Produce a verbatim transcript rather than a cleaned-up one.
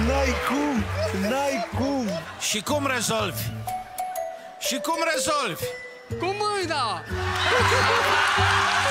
N-ai cum, n-ai cum. Și cum rezolvi? Și cum rezolvi? Cu mâna!